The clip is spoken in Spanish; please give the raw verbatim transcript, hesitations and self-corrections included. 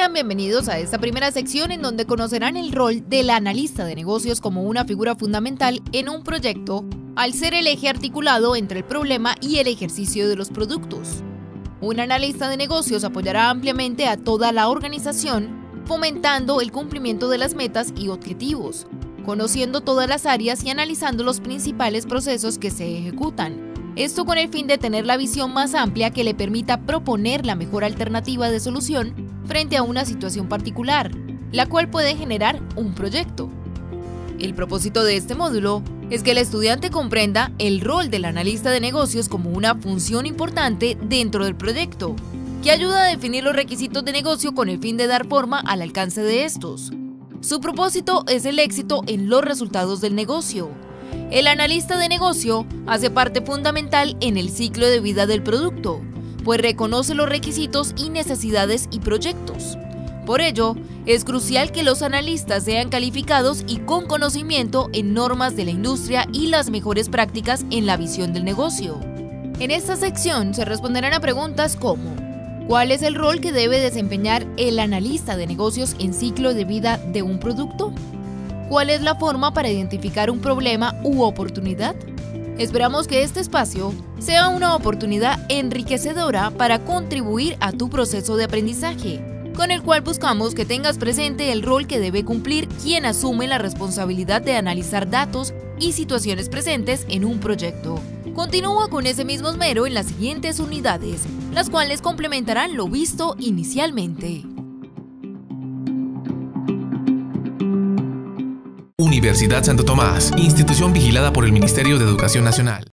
Sean bienvenidos a esta primera sección en donde conocerán el rol del analista de negocios como una figura fundamental en un proyecto, al ser el eje articulado entre el problema y el ejercicio de los productos. Un analista de negocios apoyará ampliamente a toda la organización, fomentando el cumplimiento de las metas y objetivos, conociendo todas las áreas y analizando los principales procesos que se ejecutan. Esto con el fin de tener la visión más amplia que le permita proponer la mejor alternativa de solución frente a una situación particular, la cual puede generar un proyecto. El propósito de este módulo es que el estudiante comprenda el rol del analista de negocios como una función importante dentro del proyecto, que ayuda a definir los requisitos de negocio con el fin de dar forma al alcance de estos. Su propósito es el éxito en los resultados del negocio. El analista de negocio hace parte fundamental en el ciclo de vida del producto, pues reconoce los requisitos y necesidades y proyectos. Por ello, es crucial que los analistas sean calificados y con conocimiento en normas de la industria y las mejores prácticas en la visión del negocio. En esta sección se responderán a preguntas como: ¿cuál es el rol que debe desempeñar el analista de negocios en ciclo de vida de un producto? ¿Cuál es la forma para identificar un problema u oportunidad? Esperamos que este espacio sea una oportunidad enriquecedora para contribuir a tu proceso de aprendizaje, con el cual buscamos que tengas presente el rol que debe cumplir quien asume la responsabilidad de analizar datos y situaciones presentes en un proyecto. Continúa con ese mismo esmero en las siguientes unidades, las cuales complementarán lo visto inicialmente. Universidad Santo Tomás, institución vigilada por el Ministerio de Educación Nacional.